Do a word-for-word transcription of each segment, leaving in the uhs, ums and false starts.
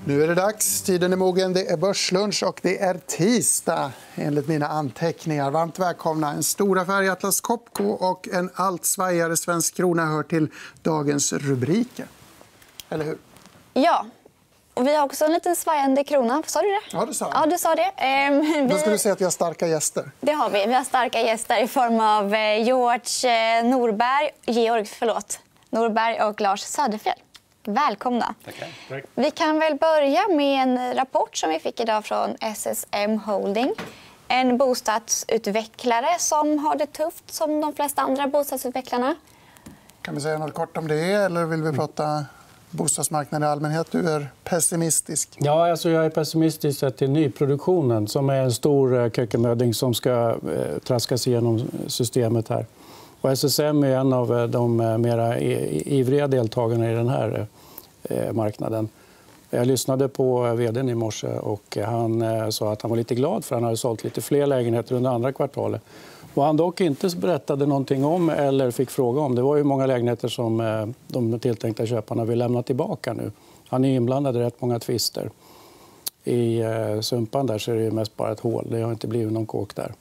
Nu är det dags. Tiden är mogen. Det är börslunch och det är tisdag enligt mina anteckningar. Varmt välkomna. En stor affär i Atlas Copco och en allt svajigare svensk krona hör till dagens rubriker. Eller hur? Ja. Och vi har också en liten svajande krona. Sa du det? Ja, det sa jag. Ja, du sa det. Ehm, vi... Då skulle du säga att vi har starka gäster. Det har vi. Vi har starka gäster i form av George Norberg, Georg förlåt, Norberg och Lars Söderfjell. Välkomna. Tackar. Tack. Vi kan väl börja med en rapport som vi fick idag från S S M Holding. En bostadsutvecklare som har det tufft som de flesta andra bostadsutvecklarna. Kan vi säga något kort om det eller vill vi prata bostadsmarknaden i allmänhet? Du är pessimistisk. Ja, alltså jag är pessimistisk till nyproduktionen som är en stor kökkenmödding som ska eh, traskas igenom systemet här. Och S S M är en av de mera ivriga deltagarna i den här marknaden. Jag lyssnade på vd:n i morse och han sa att han var lite glad för han hade sålt lite fler lägenheter under andra kvartalet. Vad han dock inte berättade någonting om eller fick fråga om det var ju många lägenheter som de tilltänkta köparna vill lämna tillbaka nu. Han är inblandad i rätt många tvister. I Sumpan där så är det mest bara ett hål. Det har inte blivit någon kåk där.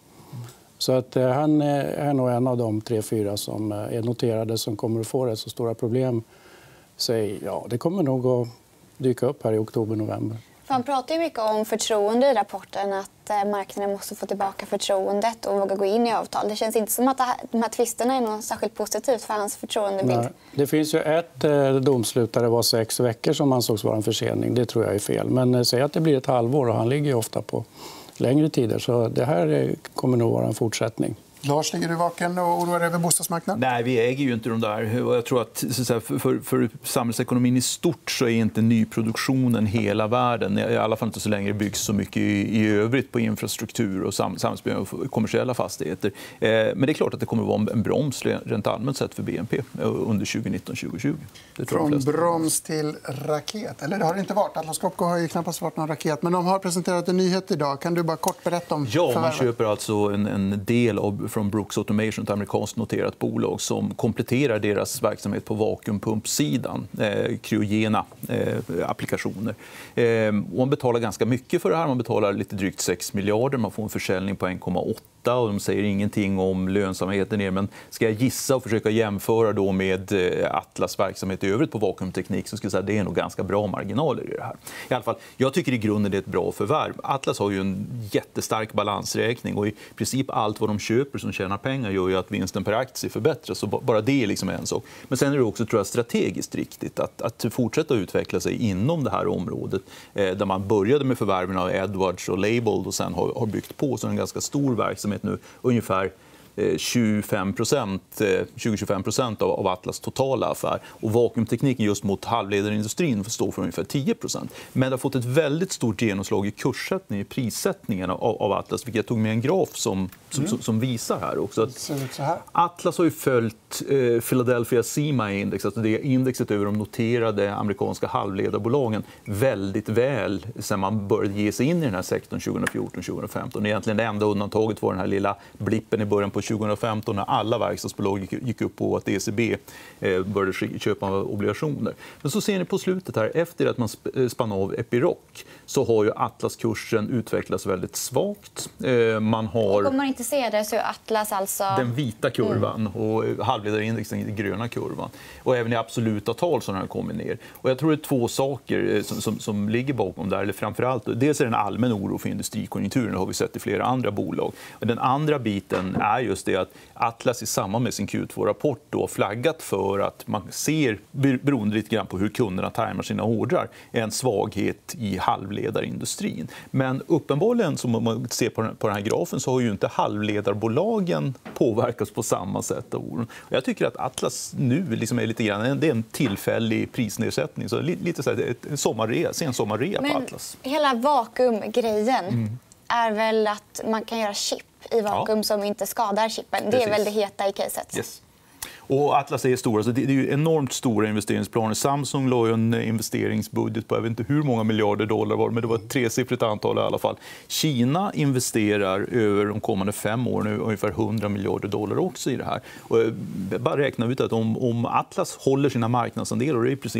Så att han är nog en av de tre, fyra som är noterade som kommer att få rätt så stora problem. Så ja, det kommer nog att dyka upp här i oktober, november. Han pratar ju mycket om förtroende i rapporten, att marknaden måste få tillbaka förtroendet och våga gå in i avtal. Det känns inte som att de här tvisterna är något särskilt positivt för hans förtroendebild. Nej. Det finns ju ett domslut där det var sex veckor som ansågs vara en försening. Det tror jag är fel. Men säg att det blir ett halvår och han ligger ju ofta på längre tider. Så det här kommer nog vara en fortsättning. Lars, ligger du vaken och oroar över bostadsmarknaden? Nej, vi äger ju inte de där. Jag tror att för, för samhällsekonomin i stort så är inte nyproduktionen hela världen. I alla fall inte så länge det byggs så mycket i, i övrigt på infrastruktur och sam, samhällsbyggnad och kommersiella fastigheter. Eh, men det är klart att det kommer att vara en broms rent allmänt sett för B N P under tjugonitton tjugohundratjugo. Det tror Från broms till raket. Eller det har det inte varit. Atlas Copco har ju knappast varit någon raket. Men de har presenterat en nyhet idag. Kan du bara kort berätta om Ja, förvärvet? man köper alltså en, en del av från Brooks Automation, ett amerikanskt noterat bolag som kompletterar deras verksamhet på vakuumpumpsidan, eh, kryogena eh, applikationer. Eh, och man betalar ganska mycket för det här. Man betalar lite drygt sex miljarder. Man får en försäljning på en komma åtta och de säger ingenting om lönsamheten. Men ska jag gissa och försöka jämföra då med eh, Atlas verksamhet i övrigt på vakuumteknik så skulle jag säga att det är nog ganska bra marginaler i det här. I alla fall, jag tycker i grunden det är ett bra förvärv. Atlas har ju en jättestark balansräkning och i princip allt vad de köper som tjänar pengar gör ju att vinsten per aktie förbättras. Så bara det är liksom en sak. Men sen är det också tror jag, strategiskt riktigt att, att fortsätta utveckla sig inom det här området eh, där man började med förvärven av Edwards och Leybold och sen har, har byggt på så en ganska stor verksamhet nu, ungefär tjugofem procent, tjugo till tjugofem procent av Atlas totala affär. Och vakuumtekniken just mot halvledarindustrin står för ungefär tio procent. Men det har fått ett väldigt stort genomslag i kurssättningen, i prissättningen av, av Atlas. Vilket jag tog med en graf som, som, mm. som visar här också. Att så här. Atlas har ju följt eh, Philadelphia C M A Index, alltså det indexet över de noterade amerikanska halvledarbolagen, väldigt väl sedan man började ge sig in i den här sektorn tjugohundrafjorton tjugohundrafemton. Egentligen det enda undantaget var den här lilla blippen i början på tjugohundrafemton när alla verkstadsbolag gick upp på att E C B började köpa obligationer. Men så ser ni på slutet här, efter att man spann av Epiroc så har ju Atlas-kursen utvecklats väldigt svagt. Man har... Om man inte ser det så är Atlas alltså... Den vita kurvan och halvledarindexen i den gröna kurvan. Och även i absoluta tal som den har kommit ner. Och jag tror det är två saker som, som, som ligger bakom där. Eller framförallt, dels är det en allmän oro för industrikonjunkturen. Det har vi sett i flera andra bolag. Och den andra biten är just det att Atlas i samband med sin Q två-rapport då flaggat för att man ser, beroende lite grann på hur kunderna tajmar sina ordrar, en svaghet i halvledarindustrin. Men uppenbarligen, som man ser på den, på den här grafen, så har ju inte halvledarbolagen påverkats på samma sätt av oron. Jag tycker att Atlas nu liksom är lite grann, det är en tillfällig prisnedsättning. Så lite så här, en sommarrea, sen sommarrea på Atlas. Hela vakuumgrejen mm. är väl att man kan göra chip i vakuum ja. som inte skadar chippen. Det är Precis. väl det heta i caset. Yes. Och Atlas är stora, så det är ju enormt stora investeringsplaner. Samsung la ju en investeringsbudget på jag vet inte hur många miljarder dollar var, men det var ett tresiffrigt antal i alla fall. Kina investerar över de kommande fem åren ungefär hundra miljarder dollar också i det här. Och bara räkna ut att om, om Atlas håller sina marknadsandelar, och det är i princip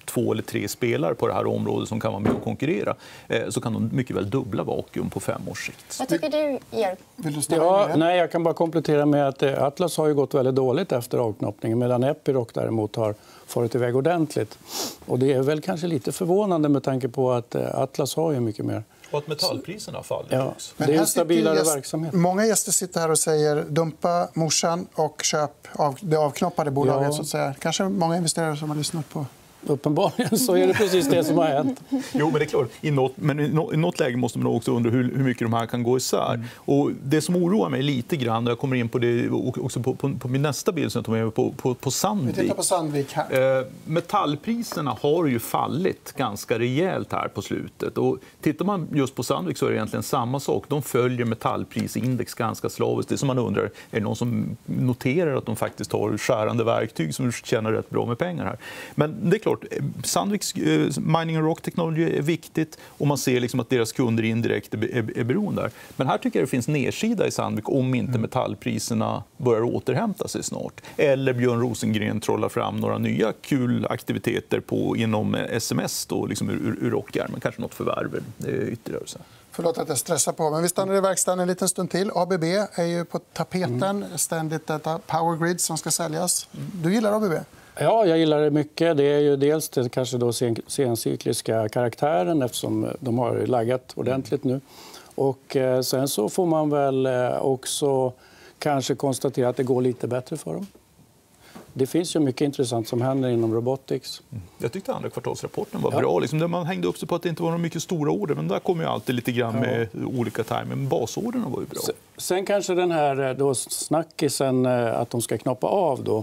två eller tre spelare på det här området som kan vara med och konkurrera, eh, så kan de mycket väl dubbla vakuum på fem års sikt. Vad tycker du, Georg? Vill du Ja, nej, jag kan bara komplettera med att Atlas har ju gått väldigt dåligt efter avknoppningen medan Epiroc däremot har farit iväg ordentligt. Och det är väl kanske lite förvånande med tanke på att Atlas har ju mycket mer. Och att metallpriserna har fallit. Ja, det är en stabilare gäst... verksamhet. Många gäster sitter här och säger dumpa morsan och köp av det avknoppade bolaget. Ja. Så att säga. Kanske många investerare som har lyssnat på. Uppenbarligen så är det precis det som har hänt. Jo, men det är klart. I något, men i något läge måste man också undra hur, hur mycket de här kan gå isär. Mm. Och det som oroar mig lite grann, och jag kommer in på det också på, på, på min nästa bild som jag tog med på, på, på Sandvik. Vi tittar på Sandvik här. Eh, metallpriserna har ju fallit ganska rejält här på slutet. Och tittar man just på Sandvik så är det egentligen samma sak. De följer metallprisindex ganska slaviskt. Det som man undrar, är det någon som noterar att de faktiskt har skärande verktyg som tjänar rätt bra med pengar här. Men det är klart, Sandviks eh, Mining and Rock Technology är viktigt och man ser liksom att deras kunder indirekt är, är, är beroende där. Men här tycker jag det finns nedsida i Sandvik om inte metallpriserna börjar återhämta sig snart. Eller Björn Rosengren trollar fram några nya kul aktiviteter på, inom S M S då, liksom ur, ur rockärmen. Kanske något förvärv ytterligare. Så. Förlåt att jag stressar på, men vi stannar i verkstaden en liten stund till. A B B är ju på tapeten. Mm. Ständigt detta Power Grid som ska säljas. Du gillar A B B? Ja, jag gillar det mycket. Det är ju dels det kanske då sen, sencykliska karaktären eftersom de har laggat ordentligt nu. Och eh, sen så får man väl också kanske konstatera att det går lite bättre för dem. Det finns ju mycket intressant som händer inom robotics. Mm. Jag tyckte andra kvartalsrapporten var ja. bra. Liksom där man hängde upp sig på att det inte var några mycket stora order. Men där kommer ju alltid lite grann med ja. olika timer. Men basorderna var ju bra. Sen, sen kanske den här då snackisen att de ska knoppa av då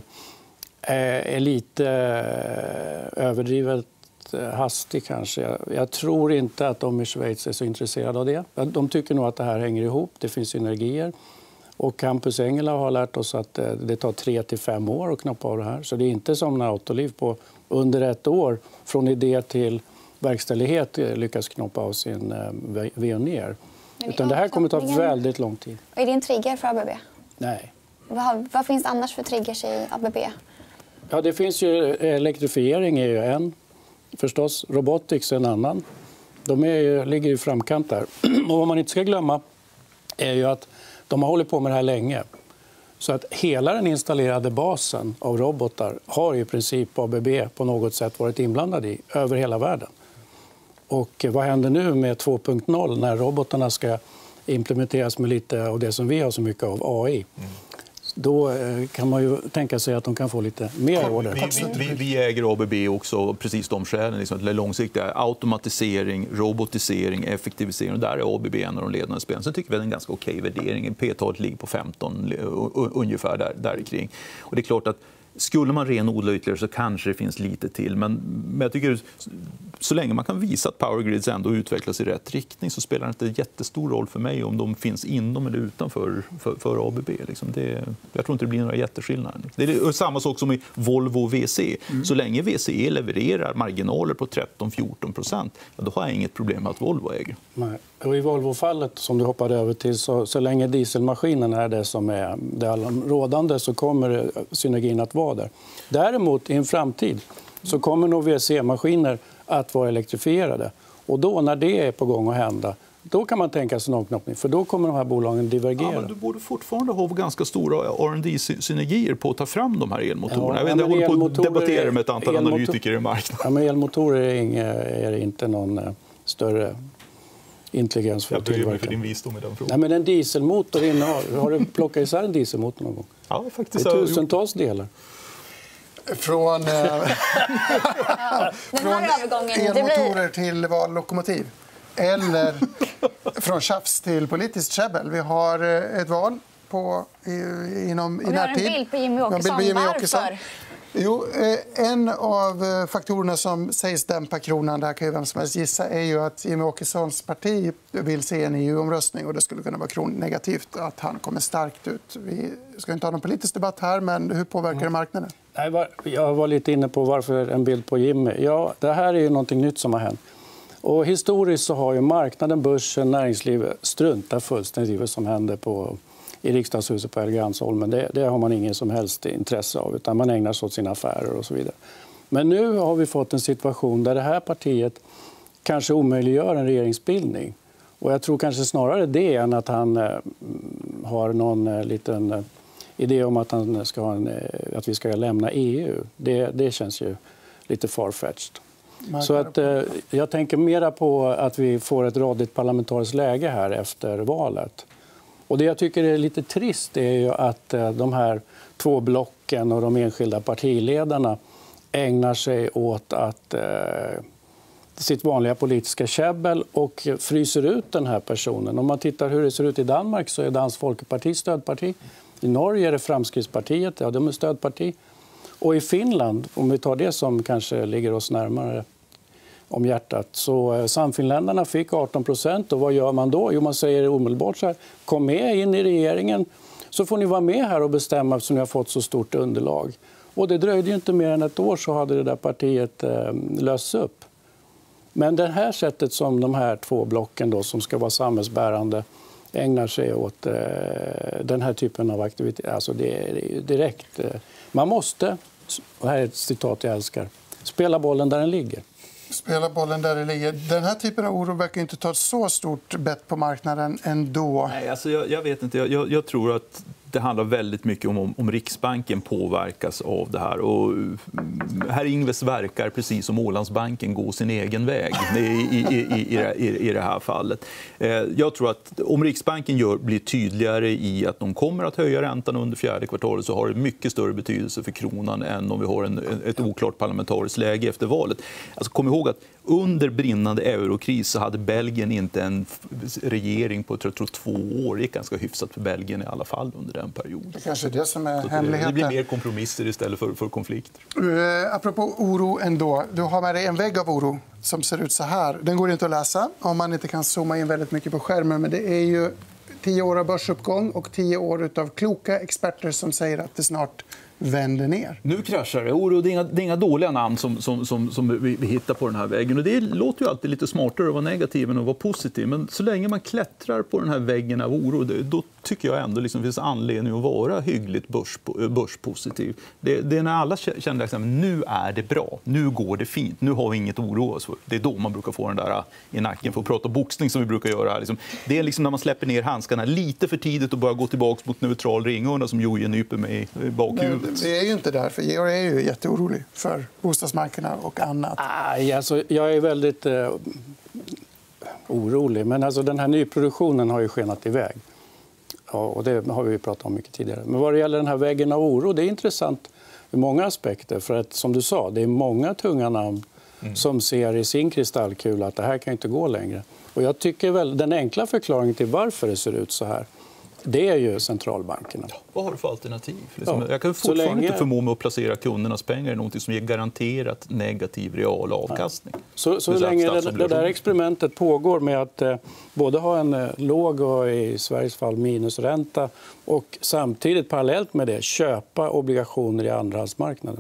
är lite överdrivet hastig kanske. Jag tror inte att de i Schweiz är så intresserade av det. De tycker nog att det här hänger ihop. Det finns synergier. Och Campus Engela har lärt oss att det tar tre till fem år att knoppa av det här. Så det är inte som när Autoliv på under ett år från idé till verkställighet lyckas knoppa av sin Veoneer. Utan det här kommer ta väldigt lång tid. Är det en trigger för A B B? Nej. Vad, vad finns annars för triggers i A B B? Ja, det finns ju, elektrifiering är ju en, förstås. Robotics är en annan. De är ju, ligger i framkant där. Och vad man inte ska glömma är ju att de har hållit på med det här länge. Så att hela den installerade basen av robotar har i princip A B B på något sätt varit inblandad i över hela världen. Och vad händer nu med två punkt noll när robotarna ska implementeras med lite av det som vi har så mycket av, A I? Mm. Då kan man ju tänka sig att de kan få lite mer order. Vi, vi, vi äger A B B också, precis de skälen. Liksom, långsiktiga automatisering, robotisering, effektivisering. Och där är A B B en av de ledande spelarna. Så tycker vi att det är en ganska okej värdering. P-talet ligger på femton, ungefär där, där kring. Och det är klart att skulle man renodla ytterligare så kanske det finns lite till. Men, men jag tycker så länge man kan visa att Power Grids ändå utvecklas i rätt riktning så spelar det inte jättestor roll för mig om de finns inom eller utanför för, för A B B. Liksom det, jag tror inte det blir några jätteskillnader. Det är samma sak som i Volvo och V C. Mm. Så länge V C E levererar marginaler på tretton till fjorton procent, ja, då har jag inget problem med att Volvo äger. Nej. Och i Volvo-fallet som du hoppade över till, så, så länge dieselmaskinen är det som är det rådande så kommer synergin att vara där. Däremot i en framtid så kommer nog V C E-maskiner att vara elektrifierade. Och då när det är på gång att hända, då kan man tänka sig någon för då kommer de här bolagen divergera. Ja, men du borde fortfarande ha ganska stora R and D-synergier på att ta fram de här elmotorerna. Ja, jag vet inte, jag håller på att debattera med ett antal elmotor- analytiker i marknaden. Ja, men elmotorer är, inga, är inte någon uh, större intelligens för jag att tillverka. Jag bryr mig för din visdom i den frågan. Nej, men en dieselmotor innehåller... Har du plockat isär en dieselmotor någon gång? Ja, faktiskt. Det är tusentals delar. Från, eh, ja, från elmotorer till vallokomotiv. Eller från tjafs till politiskt käbbel. Vi har ett val på, i, inom, i närtid. Vi har en bild på Jimmy Åkesson. Jimmy Åkesson. Varför? Jo, en av faktorerna som sägs dämpa kronan, där kan ju vem som helst gissa, är ju att Jimmy Åkessons parti vill se en E U-omröstning och det skulle kunna vara kronnegativt att han kommer starkt ut. Vi ska inte ha någon politisk debatt här, men hur påverkar det marknaden? Jag var lite inne på varför en bild på Jimmy. Ja, det här är ju någonting nytt som har hänt. Och historiskt så har ju marknaden, börsen, näringslivet struntat fullständigt i vad som händer på i riksdagshuset på Helgeandsholmen. Det, det har man ingen som helst intresse av, utan man ägnar sig åt sina affärer och så vidare. Men nu har vi fått en situation där det här partiet kanske omöjliggör en regeringsbildning. Och jag tror kanske snarare det än att han eh, har någon eh, liten eh, idé om att, han ska ha en, eh, att vi ska lämna E U. Det, det känns ju lite farfetched. Så att, eh, jag tänker mera på att vi får ett rådigt parlamentariskt läge här efter valet. Och det jag tycker är lite trist är ju att eh, de här två blocken och de enskilda partiledarna ägnar sig åt att eh, sitt vanliga politiska käbbel och fryser ut den här personen. Om man tittar hur det ser ut i Danmark så är Dansk Folkeparti stödparti. I Norge är det Framskrittspartiet, ja, de är stödparti. Och i Finland, om vi tar det som kanske ligger oss närmare om hjärtat, så Samfinländarna fick arton procent. Och vad gör man då? Jo, man säger omedelbart så här: kom med in i regeringen så får ni vara med här och bestämma eftersom ni har fått så stort underlag. Och det dröjde ju inte mer än ett år så hade det där partiet eh, lösts upp. Men det här sättet som de här två blocken då, som ska vara samhällsbärande ägnar sig åt eh, den här typen av aktivitet. Alltså det är direkt. Eh, man måste, och här är ett citat jag älskar, spela bollen där den ligger. Spela bollen där det ligger. Den här typen av oro verkar inte ta ett så stort bett på marknaden ändå. Nej, alltså jag, jag vet inte. Jag, jag tror att det handlar väldigt mycket om, om, om Riksbanken påverkas av det här. Och herr Ingves verkar, precis som Ålandsbanken, gå sin egen väg i, i, i, i, i, i det här fallet. Eh, jag tror att om Riksbanken gör, blir tydligare i att de kommer att höja räntan under fjärde kvartalet så har det mycket större betydelse för kronan än om vi har en, ett oklart parlamentariskt läge efter valet. Alltså, kom ihåg att under brinnande eurokris så hade Belgien inte en regering på jag tror, två år. Det gick ganska hyfsat för Belgien i alla fall under den perioden. Det kanske är det som är det, hemligheten. Det blir mer kompromisser istället för, för konflikter. Uh, apropå oro ändå. Du har med dig en vägg av oro som ser ut så här. Den går inte att läsa om man inte kan zooma in väldigt mycket på skärmen. Men det är ju tio år av börsuppgång och tio år av kloka experter som säger att det snart vänder ner. Nu kraschar det. Oro, det, är inga, det är inga dåliga namn som, som, som, som vi, vi hittar på den här väggen. Och det låter ju alltid lite smartare att vara negativ än att vara positiv. Men så länge man klättrar på den här väggen av oro, då tycker jag ändå liksom finns anledning att vara hyggligt börs, börspositiv. Det, det är när alla känner att nu är det bra, nu går det fint, nu har vi inget att oroa oss för. Det är då man brukar få den där i nacken för att prata boxning som vi brukar göra här. Liksom. Det är liksom när man släpper ner handskarna lite för tidigt och börjar gå tillbaka mot neutral ringhörna som Joje nyper mig i bakhuvudet. Vi är ju inte där, för Georg är ju jätteorolig för bostadsmarknaden och annat. Aj, alltså, jag är väldigt eh, orolig, men alltså, den här nyproduktionen har ju skenat iväg. Ja, och det har vi pratat om mycket tidigare. Men vad det gäller den här väggen av oro, det är intressant i många aspekter. För att, som du sa, det är många tunga namn mm. som ser i sin kristallkula att det här kan inte gå längre. Och jag tycker väl den enkla förklaringen till varför det ser ut så här, det är ju centralbankerna. Ja, vad har du för alternativ? Liksom, ja, jag kan fortfarande länge... inte förmå mig att placera kundernas pengar i något som ger garanterat negativ real avkastning. Ja. Så, så länge det, det där experimentet pågår med att eh, både ha en eh, låg och i Sveriges fall minusränta och samtidigt parallellt med det köpa obligationer i andrahandsmarknaden,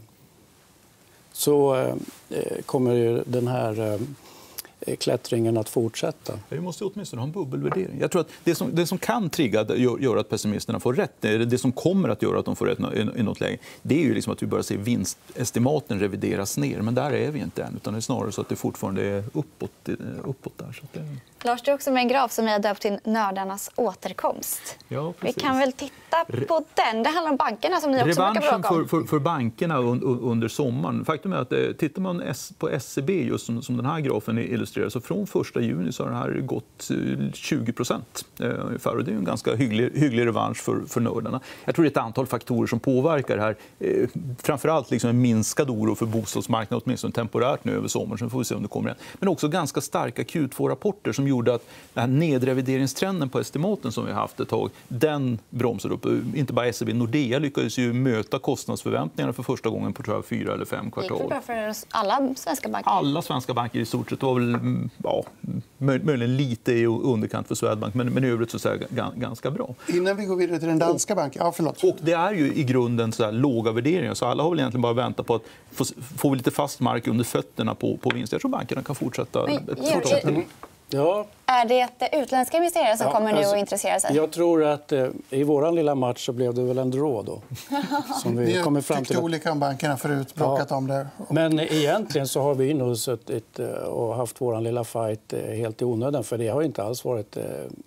så eh, kommer ju den här eh, klättringen att fortsätta. Vi måste åtminstone ha en bubbelvärdering. Jag tror att det som, det som kan trigga gör att pessimisterna får rätt, det som kommer att göra att de får rätt i något läge, det är ju liksom att vi börjar se vinstestimaten revideras ner. Men där är vi inte än, utan det är snarare så att det fortfarande är uppåt, uppåt där. Så det... Lars, du är också med en graf som är döpt till nördarnas återkomst. Ja, vi kan väl titta på den. Det handlar om bankerna som ni också brukar bråka om. För, för, för bankerna under sommaren. Faktum är att tittar man på S C B just som, som den här grafen illustrerar, så från första juni så har det här gått tjugo procent ungefär. Och det är en ganska hygglig, hygglig revansch för, för nördarna. Jag tror det är ett antal faktorer som påverkar det här. Framförallt liksom en minskad oro för bostadsmarknaden, åtminstone temporärt nu över sommaren. Sen får vi se om det kommer igen. Men också ganska starka Q två-rapporter som gjorde att den här nedrevideringstrenden på estimaten som vi har haft ett tag, den bromsade upp. Inte bara S E B, Nordea lyckades ju möta kostnadsförväntningarna för första gången på tror jag, fyra eller fem kvartal. Det gick bra för alla svenska banker? Alla svenska banker i stort sett. Det var väl ja, möjligen lite i underkant för Swedbank, men, men i övrigt så är det ganska bra. Innan vi går vidare till den danska banken. Ja, förlåt. Och det är ju i grunden så här låga värderingar, så alla har väl egentligen bara väntat på att få, få lite fast mark under fötterna på, på vinster. Jag tror bankerna kan fortsätta. Men, fortsätta. Ja. Är det utländska investerare som Ja, kommer nu alltså, att intressera sig? Jag tror att eh, i vår lilla match så blev det väl en draw då. Som vi Vi kommer fram tyckte till. olika om bankerna förut, bråkat Ja. om det. Men egentligen så har vi nog suttit eh, och haft vår lilla fight eh, helt i onödan. För det har inte alls varit eh,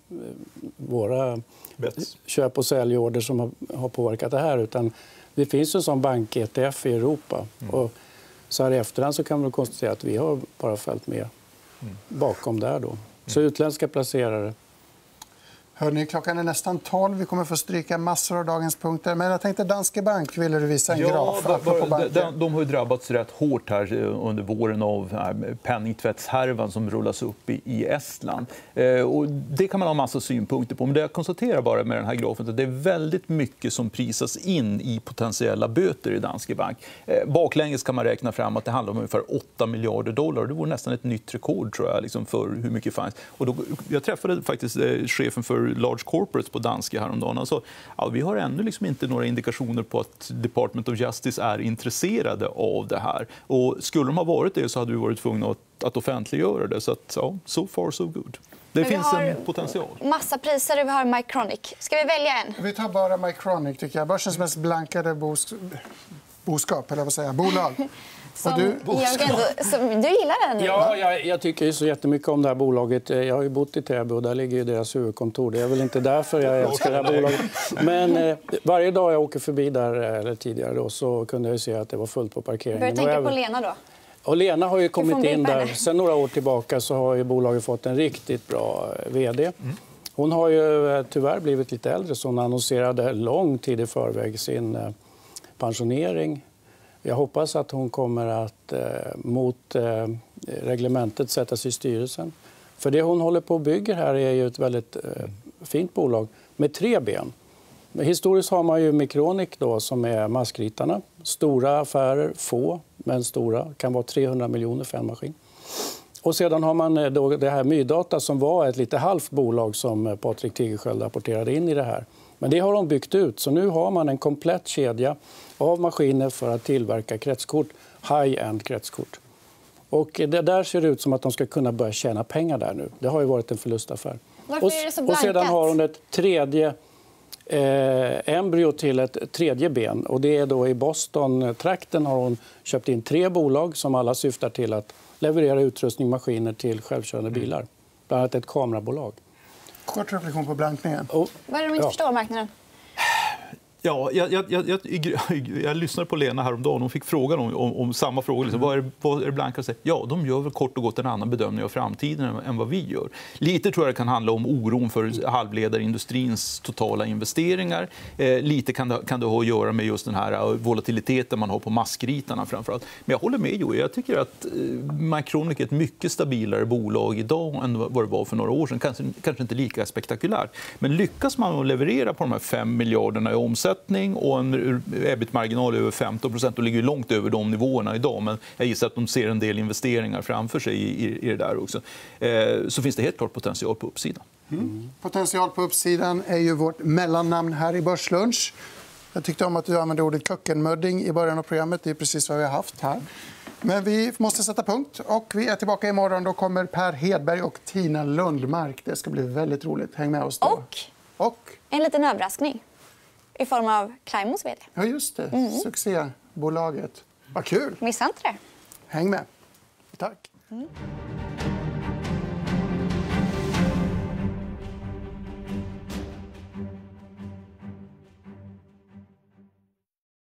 våra Bets. köp- och säljorder som har, har påverkat det här. Utan det finns en sån bank-E T F i Europa. Mm. Och så här i efterhand så kan man konstatera att vi har bara följt med mm. bakom där då. Så utländska placerare. Hörrni, klockan är nästan tolv. Vi kommer få stryka massor av dagens punkter. Men jag tänkte Danske Bank ville du visa en ja, graf. Bara, de, de, de har ju drabbats rätt hårt här under våren av penningtvättshärvan som rullas upp i, i Estland. Eh, och det kan man ha massa synpunkter på. Men det jag konstaterar bara med den här grafen är att det är väldigt mycket som prisas in i potentiella böter i Danske Bank. Eh, baklänges kan man räkna fram att det handlar om ungefär åtta miljarder dollar. Det vore nästan ett nytt rekord tror jag, liksom för hur mycket fanns. Och då, jag träffade faktiskt eh, chefen för large corporates på Danske häromdagen. Alltså, ja, vi har ännu liksom inte några indikationer på att Department of Justice är intresserade av det här. Och skulle de ha varit det så hade vi varit tvungna att, att offentliggöra det. Så att, ja, so far so good. Det finns en potential. Massa priser och vi har Mycronic. Ska vi välja en? Vi tar bara Mycronic, tycker jag. Börsens mest blankade bos... boskap, eller vad säger jag, bolag. Som, du... Jörgen, du, som, du gillar den nu? Ja, jag, jag tycker ju så jättemycket om det här bolaget. Jag har ju bott i Täby och där ligger ju deras huvudkontor. Det är väl inte därför jag älskar det här bolaget. Men eh, varje dag jag åker förbi där, eller tidigare då, så kunde jag se att det var fullt på parkeringen. Börjar tänka på Lena då? Och Lena har ju kommit in där. Sen några år tillbaka så har ju bolaget fått en riktigt bra vd. Hon har ju tyvärr blivit lite äldre så hon annonserade lång tid i förväg sin pensionering. Jag hoppas att hon kommer att eh, mot eh, reglementet sätta sig i styrelsen. För det hon håller på och bygger här är ju ett väldigt eh, fint bolag med tre ben. Men historiskt har man ju Mycronic då, som är maskritarna. Stora affärer, få men stora. Kan vara trehundra miljoner för en maskin. Och sedan har man då det här Mydata som var ett lite halvt bolag som Patrik Tigersköld rapporterade in i det här. Men det har de byggt ut. Så nu har man en komplett kedja av maskiner för att tillverka kretskort, high-end kretskort. Och det där ser ut som att de ska kunna börja tjäna pengar där nu. Det har ju varit en förlustaffär. Varför är det så blankat? Och sedan har hon ett tredje eh, embryo till ett tredje ben. Och det är då i Boston-trakten har hon köpt in tre bolag som alla syftar till att leverera utrustning och maskiner till självkörande bilar. Bland annat ett kamerabolag. Kort reflektion på blankningen. Och, Vad är det de inte ja. förstår marknaden? Ja, jag, jag, jag, jag, jag lyssnade på Lena häromdagen. Hon fick frågan om, om, om samma fråga. Liksom. Vad, är det, vad är det blanka? Ja, de gör väl kort och gott en annan bedömning av framtiden än, än vad vi gör. Lite tror jag det kan handla om oron för halvledarindustrins totala investeringar. Eh, lite kan det, kan det ha att göra med just den här volatiliteten man har på maskritarna framförallt. Men jag håller med Joey. Jag tycker att eh, Mycronic är ett mycket stabilare bolag idag än vad det var för några år sedan. Kanske, kanske inte lika spektakulärt. Men lyckas man att leverera på de här fem miljarderna i omsättning och en ebit-marginal över femton procent och ligger långt över de nivåerna idag. Men jag gissar att de ser en del investeringar framför sig i, i, i det där också. Eh, så finns det helt klart potential på uppsidan. Mm. Potential på uppsidan är ju vårt mellannamn här i Börslunch. Jag tyckte om att du använde ordet kökkenmödding i början av programmet. Det är precis vad vi har haft här. Men vi måste sätta punkt. Och vi är tillbaka imorgon. Då kommer Per Hedberg och Tina Lundmark. Det ska bli väldigt roligt. Häng med oss då. Och, och? en liten överraskning. I form av Climos vd. Ja, just det. Mm. Succébolaget. Vad kul. Missa inte det. Häng med. Tack. Mm.